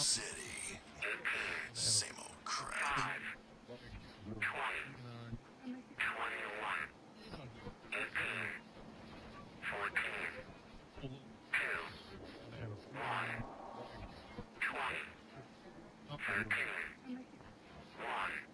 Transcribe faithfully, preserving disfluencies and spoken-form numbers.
City. Same old crap. twenty, twenty-one, eighteen, fourteen, two, one, twenty, thirteen, one.